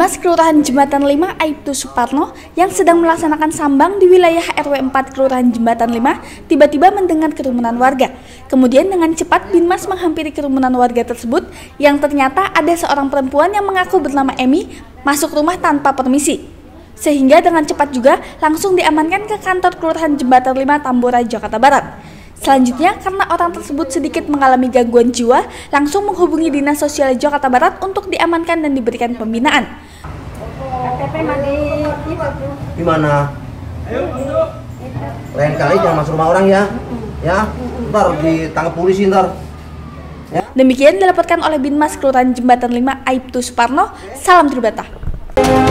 Binmas Kelurahan Jembatan 5 Aibtu Suparno yang sedang melaksanakan sambang di wilayah RW 4 Kelurahan Jembatan 5 tiba-tiba mendengar kerumunan warga. Kemudian dengan cepat Binmas menghampiri kerumunan warga tersebut yang ternyata ada seorang perempuan yang mengaku bernama Emi masuk rumah tanpa permisi. Sehingga dengan cepat juga langsung diamankan ke kantor Kelurahan Jembatan 5 Tambora, Jakarta Barat. Selanjutnya, karena orang tersebut sedikit mengalami gangguan jiwa, langsung menghubungi Dinas Sosial Jakarta Barat untuk diamankan dan diberikan pembinaan. Di mana? Lain kali jangan masuk rumah orang ya. Ya, ntar ditangkap polisi ntar. Ya. Demikian dilaporkan oleh Binmas Kelurahan Jembatan 5 Aibtu Suparno. Salam Tribata.